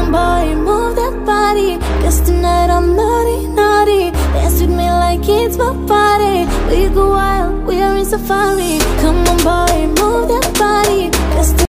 on boy, move that body. Guess tonight I'm naughty, naughty. Dance with me like it's my party. We go wild, we are in safari. Come on boy, move that body. Guess